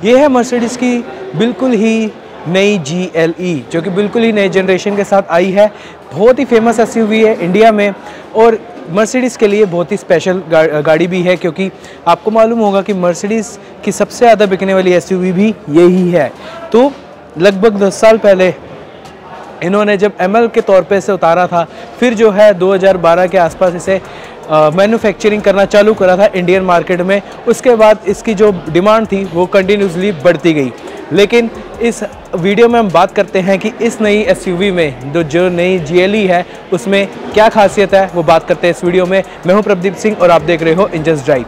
ये है मर्सिडीज़ की बिल्कुल ही नई GLE, जो कि बिल्कुल ही नए जनरेशन के साथ आई है। बहुत ही फेमस SUV है इंडिया में, और मर्सिडीज़ के लिए बहुत ही स्पेशल गाड़ी भी है, क्योंकि आपको मालूम होगा कि मर्सिडीज़ की सबसे ज़्यादा बिकने वाली SUV भी यही है। तो लगभग 10 साल पहले इन्होंने जब ML के तौर पे इसे उतारा था, फिर जो है 2012 के आसपास इसे मैन्युफैक्चरिंग करना चालू करा था इंडियन मार्केट में। उसके बाद इसकी जो डिमांड थी वो कंटिन्यूसली बढ़ती गई। लेकिन इस वीडियो में हम बात करते हैं कि इस नई SUV में जो नई GLE है उसमें क्या खासियत है, वो बात करते हैं इस वीडियो में। मैं हूं प्रदीप सिंह और आप देख रहे हो इंजस्ट ड्राइव।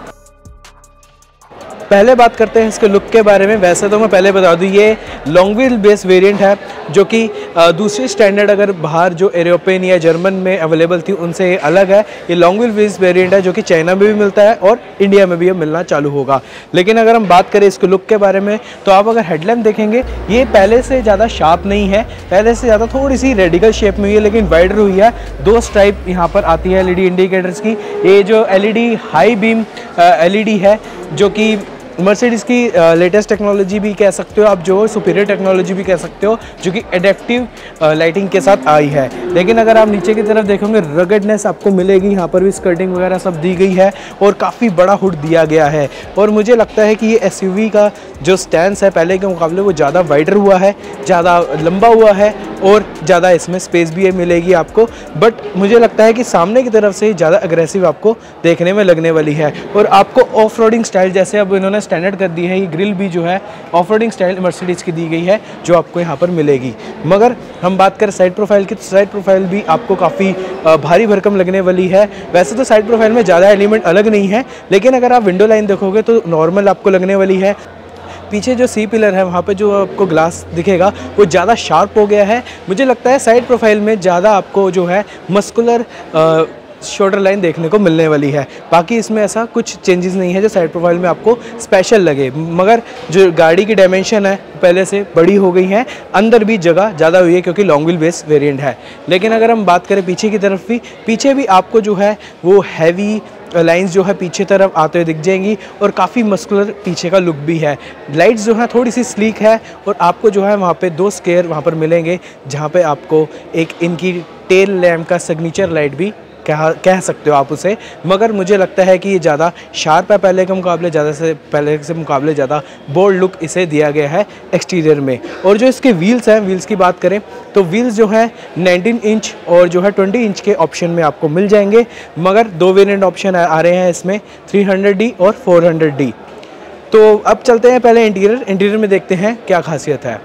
पहले बात करते हैं इसके लुक के बारे में। वैसे तो मैं पहले बता दूं, ये लॉन्ग व्हील बेस वेरिएंट है, जो कि दूसरी स्टैंडर्ड अगर बाहर जो यूरोपियन या जर्मन में अवेलेबल थी उनसे ये अलग है। ये लॉन्ग व्हील बेस वेरिएंट है जो कि चाइना में भी मिलता है और इंडिया में भी ये मिलना चालू होगा। लेकिन अगर हम बात करें इसके लुक के बारे में, तो आप अगर हेडलैम्प देखेंगे ये पहले से ज़्यादा शार्प नहीं है, पहले से ज़्यादा थोड़ी सी रेडिकल शेप में हुई है, लेकिन वाइडर हुई है। 2 स्ट्राइप यहाँ पर आती है LED इंडिकेटर्स की। ये जो LED हाई बीम LED है, जो कि मर्सिडीज़ की लेटेस्ट टेक्नोलॉजी भी कह सकते हो आप, जो सुपीरियर टेक्नोलॉजी भी कह सकते हो, जो कि एडेप्टिव लाइटिंग के साथ आई है। लेकिन अगर आप नीचे की तरफ देखोगे, रगडनेस आपको मिलेगी। यहाँ पर भी स्कर्टिंग वगैरह सब दी गई है और काफ़ी बड़ा हुड दिया गया है। और मुझे लगता है कि ये SUV का जो स्टैंड है पहले के मुकाबले वो ज़्यादा वाइडर हुआ है, ज़्यादा लंबा हुआ है और ज़्यादा इसमें स्पेस भी मिलेगी आपको। बट मुझे लगता है कि सामने की तरफ से ज़्यादा अग्रेसिव आपको देखने में लगने वाली है। और आपको ऑफ रोडिंग स्टाइल, जैसे अब इन्होंने स्टैंडर्ड कर दी है, ये ग्रिल भी जो है ऑफ रोडिंग स्टाइल मर्सिडीज़ की दी गई है, जो आपको यहाँ पर मिलेगी। मगर हम बात करें साइड प्रोफाइल की, तो साइड प्रोफाइल भी आपको काफ़ी भारी भरकम लगने वाली है। वैसे तो साइड प्रोफाइल में ज़्यादा एलिमेंट अलग नहीं है, लेकिन अगर आप विंडो लाइन देखोगे तो नॉर्मल आपको लगने वाली है। पीछे जो C पिलर है वहाँ पे जो आपको ग्लास दिखेगा वो ज़्यादा शार्प हो गया है। मुझे लगता है साइड प्रोफाइल में ज़्यादा आपको जो है मस्कुलर शोल्डर लाइन देखने को मिलने वाली है। बाकी इसमें ऐसा कुछ चेंजेस नहीं है जो साइड प्रोफाइल में आपको स्पेशल लगे। मगर जो गाड़ी की डायमेंशन है पहले से बड़ी हो गई है, अंदर भी जगह ज़्यादा हुई है क्योंकि लॉन्ग व्हील बेस वेरिएंट है। लेकिन अगर हम बात करें पीछे की तरफ भी, पीछे भी आपको जो है वो हैवी लाइंस जो है पीछे तरफ आते हुए दिख जाएंगी और काफ़ी मस्कुलर पीछे का लुक भी है। लाइट्स जो है थोड़ी सी स्लीक है और आपको जो है वहाँ पे 2 स्केयर वहाँ पर मिलेंगे, जहाँ पे आपको एक इनकी टेल लैम्प का सिग्नेचर लाइट भी कह सकते हो आप उसे। मगर मुझे लगता है कि ये ज़्यादा शार्प है पहले के मुकाबले, पहले से मुकाबले ज़्यादा बोल्ड लुक इसे दिया गया है एक्सटीरियर में। और जो इसके व्हील्स हैं, व्हील्स की बात करें तो व्हील्स जो है 19 इंच और जो है 20 इंच के ऑप्शन में आपको मिल जाएंगे। मगर 2 वेरिएंट ऑप्शन आ रहे हैं इसमें, 300D और 400D। तो अब चलते हैं पहले इंटीरियर में देखते हैं क्या खासियत है।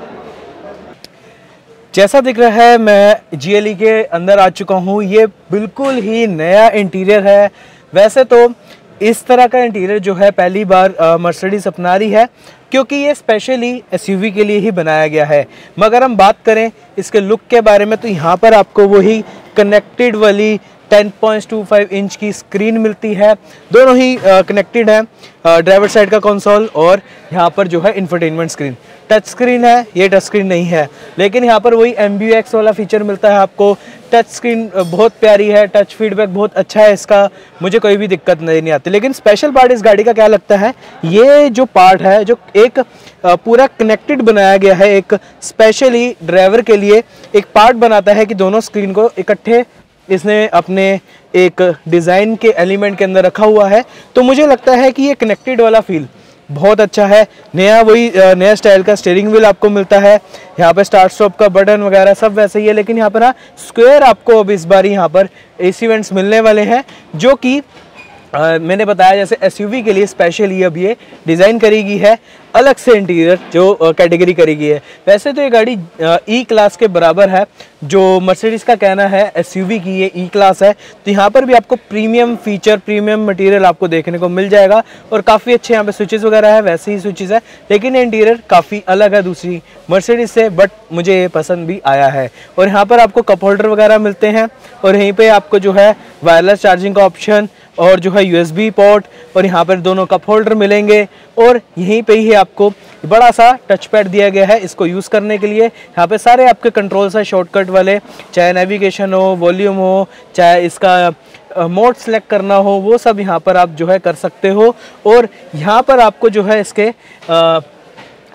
जैसा दिख रहा है मैं GLE के अंदर आ चुका हूँ। ये बिल्कुल ही नया इंटीरियर है। वैसे तो इस तरह का इंटीरियर जो है पहली बार मर्सिडीज़ अपना रही है, क्योंकि ये स्पेशली SUV के लिए ही बनाया गया है। मगर हम बात करें इसके लुक के बारे में, तो यहाँ पर आपको वही कनेक्टेड वाली 10.25 इंच की स्क्रीन मिलती है। दोनों ही कनेक्टेड है, ड्राइवर साइड का कंसोल और यहाँ पर जो है इंफोटेनमेंट स्क्रीन। टच स्क्रीन है, ये टच स्क्रीन नहीं है, लेकिन यहाँ पर वही MBUX वाला फीचर मिलता है आपको। टच स्क्रीन बहुत प्यारी है, टच फीडबैक बहुत अच्छा है इसका, मुझे कोई भी दिक्कत नहीं आती। लेकिन स्पेशल पार्ट इस गाड़ी का क्या लगता है, ये जो पार्ट है जो एक पूरा कनेक्टेड बनाया गया है, एक स्पेशली ड्राइवर के लिए एक पार्ट बनाता है कि दोनों स्क्रीन को इकट्ठे इसने अपने एक डिज़ाइन के एलिमेंट के अंदर रखा हुआ है। तो मुझे लगता है कि ये कनेक्टेड वाला फील बहुत अच्छा है। नया स्टाइल का स्टीयरिंग व्हील आपको मिलता है। यहाँ पे स्टार्ट स्टॉप का बटन वगैरह सब वैसे ही है, लेकिन यहाँ पर ना स्क्वायर आपको अब इस बार यहाँ पर AC वेंट्स मिलने वाले हैं, जो कि मैंने बताया जैसे SUV के लिए स्पेशली अब ये डिज़ाइन करी गई है, अलग से इंटीरियर जो कैटेगरी करी गई है। वैसे तो ये गाड़ी E क्लास के बराबर है, जो मर्सिडीज़ का कहना है SUV की ये E क्लास है। तो यहाँ पर भी आपको प्रीमियम फीचर, प्रीमियम मटेरियल आपको देखने को मिल जाएगा और काफ़ी अच्छे यहाँ पे स्विचेस वगैरह है, वैसे ही स्विचेस है, लेकिन इंटीरियर काफ़ी अलग है दूसरी मर्सिडीज़ से, बट मुझे ये पसंद भी आया है। और यहाँ पर आपको कप होल्डर वगैरह मिलते हैं और यहीं पर आपको जो है वायरलेस चार्जिंग का ऑप्शन और जो है USB पोर्ट, और यहाँ पर दोनों कप होल्डर मिलेंगे। और यहीं पे ही आपको बड़ा सा टच पैड दिया गया है इसको यूज़ करने के लिए। यहाँ पे सारे आपके कंट्रोल्स हैं शॉर्टकट वाले, चाहे नेविगेशन हो, वॉल्यूम हो, चाहे इसका मोड सेलेक्ट करना हो, वो सब यहाँ पर आप जो है कर सकते हो। और यहाँ पर आपको जो है इसके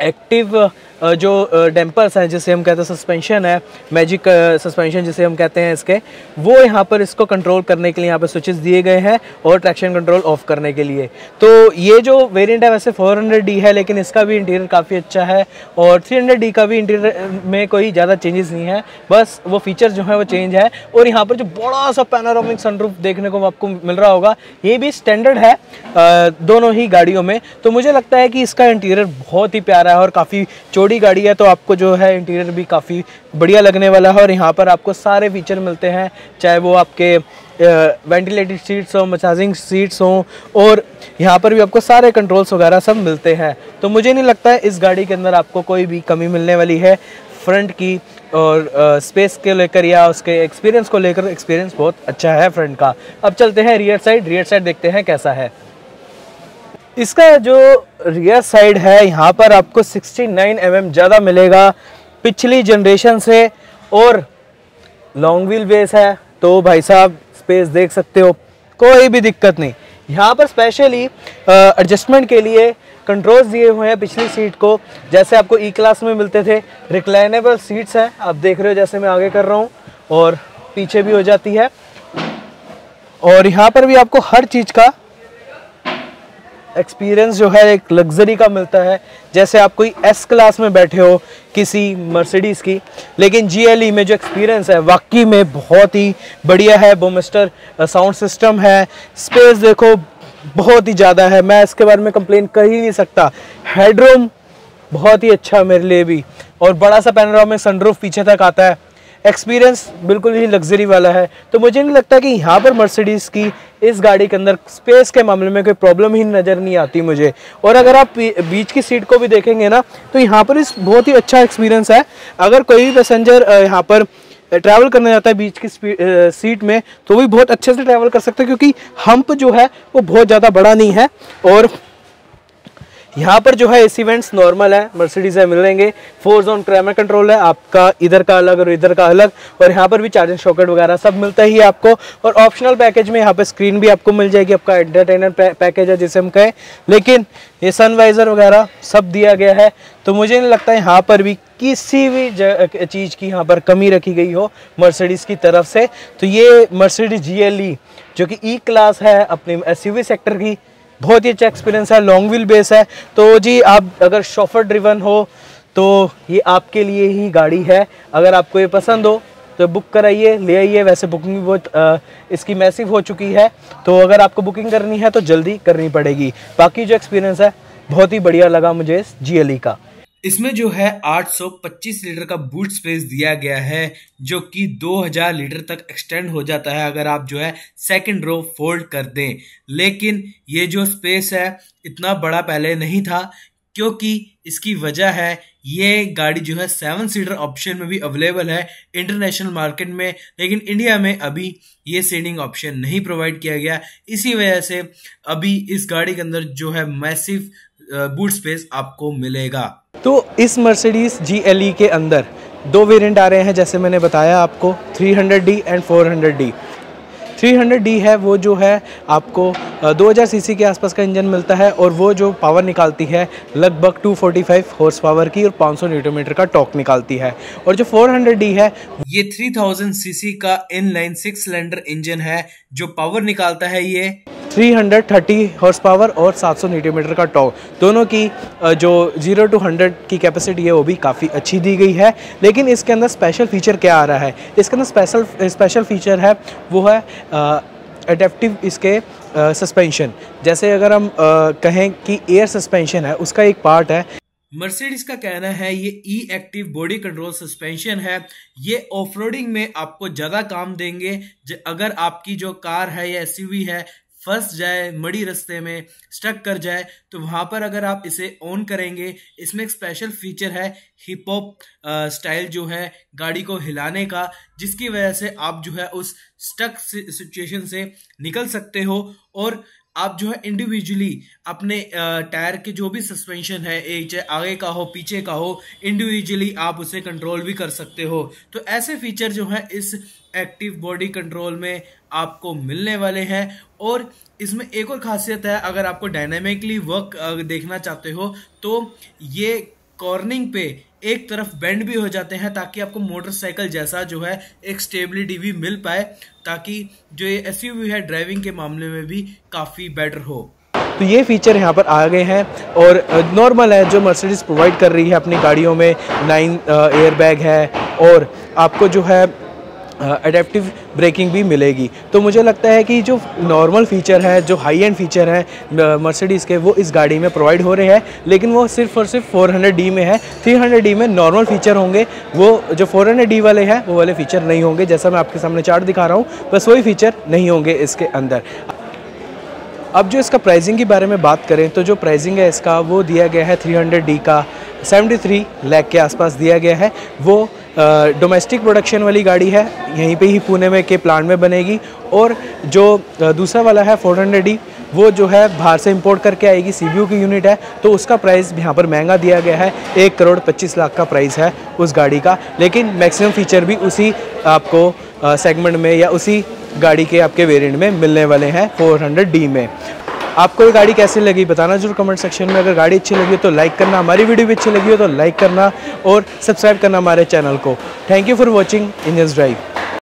एक्टिव जो डैम्पर्स हैं, जिसे हम कहते हैं सस्पेंशन है, मैजिक सस्पेंशन जिसे हम कहते हैं इसके, वो यहाँ पर इसको कंट्रोल करने के लिए यहाँ पर स्विचेस दिए गए हैं और ट्रैक्शन कंट्रोल ऑफ करने के लिए। तो ये जो वेरिएंट है वैसे 400D है, लेकिन इसका भी इंटीरियर काफ़ी अच्छा है और 300D का भी इंटीरियर में कोई ज़्यादा चेंजेस नहीं है, बस वो फीचर्स जो है वो चेंज है। और यहाँ पर जो बड़ा सा पैनोरामिक सनरूफ देखने को आपको मिल रहा होगा, ये भी स्टैंडर्ड है दोनों ही गाड़ियों में। तो मुझे लगता है कि इसका इंटीरियर बहुत ही प्यारा है और काफ़ी चौड़ी गाड़ी है, तो आपको जो है इंटीरियर भी काफ़ी बढ़िया लगने वाला है। और यहाँ पर आपको सारे फीचर मिलते हैं, चाहे वो आपके वेंटिलेटेड सीट्स हो, मसाजिंग सीट्स हों, और यहाँ पर भी आपको सारे कंट्रोल्स वगैरह सब मिलते हैं। तो मुझे नहीं लगता है इस गाड़ी के अंदर आपको कोई भी कमी मिलने वाली है फ्रंट की, और स्पेस के लेकर या उसके एक्सपीरियंस को लेकर एक्सपीरियंस बहुत अच्छा है फ्रंट का। अब चलते हैं रियर साइड देखते हैं कैसा है। इसका जो रियर साइड है, यहाँ पर आपको 69 mm ज़्यादा मिलेगा पिछली जनरेशन से, और लॉन्ग व्हील बेस है, तो भाई साहब स्पेस देख सकते हो, कोई भी दिक्कत नहीं। यहाँ पर स्पेशली एडजस्टमेंट के लिए कंट्रोल्स दिए हुए हैं पिछली सीट को, जैसे आपको ई क्लास में मिलते थे। रिक्लाइनेबल सीट्स हैं, आप देख रहे हो जैसे मैं आगे कर रहा हूँ, और पीछे भी हो जाती है। और यहाँ पर भी आपको हर चीज़ का एक्सपीरियंस जो है एक लग्जरी का मिलता है, जैसे आप कोई एस क्लास में बैठे हो किसी मर्सिडीज़ की, लेकिन GLE में जो एक्सपीरियंस है वाकई में बहुत ही बढ़िया है। बोमस्टर साउंड सिस्टम है, स्पेस देखो बहुत ही ज़्यादा है, मैं इसके बारे में कंप्लेन कर ही नहीं सकता। हेडरूम बहुत ही अच्छा मेरे लिए भी, और बड़ा सा पैनोरामिक सनरूफ पीछे तक आता है। एक्सपीरियंस बिल्कुल ही लग्जरी वाला है। तो मुझे नहीं लगता कि यहाँ पर मर्सिडीज़ की इस गाड़ी के अंदर स्पेस के मामले में कोई प्रॉब्लम ही नज़र नहीं आती मुझे। और अगर आप बीच की सीट को भी देखेंगे ना, तो यहाँ पर इस बहुत ही अच्छा एक्सपीरियंस है। अगर कोई भी पैसेंजर यहाँ पर ट्रैवल करने जाता है बीच की सीट में, तो भी बहुत अच्छे से ट्रैवल कर सकते हैं, क्योंकि हम्प जो है वो बहुत ज़्यादा बड़ा नहीं है। और यहाँ पर जो है एसी वेंट्स नॉर्मल है, मर्सिडीज है मिलेंगे। 4 जोन क्लाइमेट कंट्रोल है आपका, इधर का अलग और इधर का अलग, और यहाँ पर भी चार्जिंग सॉकेट वगैरह सब मिलता ही है आपको। और ऑप्शनल पैकेज में यहाँ पर स्क्रीन भी आपको मिल जाएगी, आपका एंटरटेनर पैकेज है जिसे हम कहें, लेकिन ये सनवाइजर वगैरह सब दिया गया है। तो मुझे नहीं लगता यहाँ पर भी किसी भी चीज़ की यहाँ पर कमी रखी गई हो मर्सिडीज़ की तरफ से। तो ये मर्सिडीज GLE जो कि ई क्लास है अपनी SUV सेक्टर की, बहुत ही अच्छा एक्सपीरियंस है, लॉन्ग व्हील बेस है। तो जी आप अगर शॉफर ड्रिवन हो तो ये आपके लिए ही गाड़ी है। अगर आपको ये पसंद हो तो बुक कराइए, ले आइए। वैसे बुकिंग भी बहुत इसकी मैसिव हो चुकी है, तो अगर आपको बुकिंग करनी है तो जल्दी करनी पड़ेगी। बाकी जो एक्सपीरियंस है बहुत ही बढ़िया लगा मुझे इस GLE का। इसमें जो है 825 लीटर का बूट स्पेस दिया गया है, जो कि 2000 लीटर तक एक्सटेंड हो जाता है अगर आप जो है सेकंड रो फोल्ड कर दें। लेकिन ये जो स्पेस है इतना बड़ा पहले नहीं था, क्योंकि इसकी वजह है ये गाड़ी जो है 7 सीटर ऑप्शन में भी अवेलेबल है इंटरनेशनल मार्केट में, लेकिन इंडिया में अभी ये सीटिंग ऑप्शन नहीं प्रोवाइड किया गया। इसी वजह से अभी इस गाड़ी के अंदर जो है मैसिव बूट स्पेस आपको मिलेगा। तो इस मर्सिडीज GLE के अंदर 2 वेरिएंट आ रहे हैं, जैसे मैंने बताया आपको, 300D एंड 400D। 300D है वो जो है आपको 2000 सीसी के आसपास का इंजन मिलता है, और वो जो पावर निकालती है लगभग 245 हॉर्स पावर की और 500 न्यूटन मीटर का टॉर्क निकालती है। और जो 400D है ये 3000 सीसी का इनलाइन 6 सिलेंडर इंजन है, जो पावर निकालता है ये 330 हॉर्स पावर और 700 न्यूटन मीटर का टॉर्क। दोनों की जो 0 to 100 की कैपेसिटी है वो भी काफ़ी अच्छी दी गई है। लेकिन इसके अंदर स्पेशल फीचर क्या आ रहा है, इसके अंदर स्पेशल फीचर है वो है एडेप्टिव इसके सस्पेंशन। जैसे अगर हम कहें कि एयर सस्पेंशन है, उसका एक पार्ट है। मर्सिडीज का कहना है ये E active body control suspension है, ये ऑफरोडिंग में आपको ज्यादा काम देंगे। अगर आपकी जो कार है या SUV है फंस जाए, मड़ी रास्ते में स्टक कर जाए, तो वहां पर अगर आप इसे ऑन करेंगे, इसमें एक स्पेशल फीचर है हिप हॉप स्टाइल जो है गाड़ी को हिलाने का, जिसकी वजह से आप जो है उस स्टक सिचुएशन से निकल सकते हो। और आप जो है इंडिविजुअली अपने टायर के जो भी सस्पेंशन है, एक चाहे आगे का हो पीछे का हो, इंडिविजुअली आप उसे कंट्रोल भी कर सकते हो। तो ऐसे फीचर जो है इस एक्टिव बॉडी कंट्रोल में आपको मिलने वाले हैं। और इसमें एक और खासियत है, अगर आपको डायनामिकली वर्क देखना चाहते हो तो ये कॉर्निंग पे एक तरफ बेंड भी हो जाते हैं ताकि आपको मोटरसाइकिल जैसा जो है एक स्टेबिलिटी भी मिल पाए, ताकि जो ये एसयूवी है ड्राइविंग के मामले में भी काफ़ी बेटर हो। तो ये फीचर यहाँ पर आ गए हैं और नॉर्मल है जो मर्सिडीज़ प्रोवाइड कर रही है अपनी गाड़ियों में। 9 एयर बैग है और आपको जो है एडेप्टिव ब्रेकिंग भी मिलेगी। तो मुझे लगता है कि जो नॉर्मल फीचर है, जो हाई एंड फीचर है मर्सिडीज़ के, वो इस गाड़ी में प्रोवाइड हो रहे हैं, लेकिन वो सिर्फ और सिर्फ 400D में है। 300D में नॉर्मल फीचर होंगे, वो जो 400D वाले हैं वो वाले फीचर नहीं होंगे। जैसा मैं आपके सामने चार्ट दिखा रहा हूँ, बस वही फीचर नहीं होंगे इसके अंदर। अब जो इसका प्राइसिंग के बारे में बात करें तो जो प्राइसिंग है इसका वो दिया गया है 300D का 73 लाख के आसपास दिया गया है। वो डोमेस्टिक प्रोडक्शन वाली गाड़ी है, यहीं पे ही पुणे में के प्लांट में बनेगी। और जो दूसरा वाला है 400D, वो जो है बाहर से इंपोर्ट करके आएगी, CBU की यूनिट है, तो उसका प्राइस यहाँ पर महंगा दिया गया है। 1,25,00,000 का प्राइस है उस गाड़ी का, लेकिन मैक्सिमम फीचर भी उसी आपको सेगमेंट में या उसी गाड़ी के आपके वेरिएंट में मिलने वाले हैं 400D में। आपको ये गाड़ी कैसी लगी बताना जरूर कमेंट सेक्शन में। अगर गाड़ी अच्छी लगी तो लाइक करना, हमारी वीडियो भी अच्छी लगी हो तो लाइक करना और सब्सक्राइब करना हमारे चैनल को। Thank you for watching Indians drive.